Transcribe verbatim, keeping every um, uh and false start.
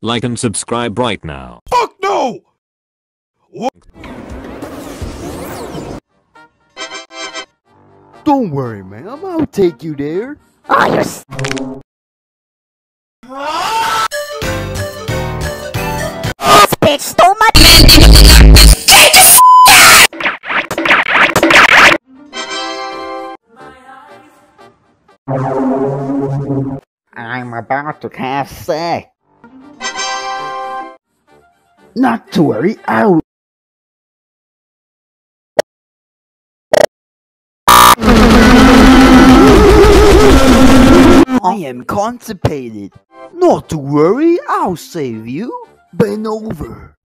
Like and subscribe right now. Fuck no! What? Don't worry, ma'am. I'll take you there. Oh, you're s- This bitch stole my- I'm about to have sex. Not to worry, I'll... I am constipated. Not to worry, I'll save you. Bend over.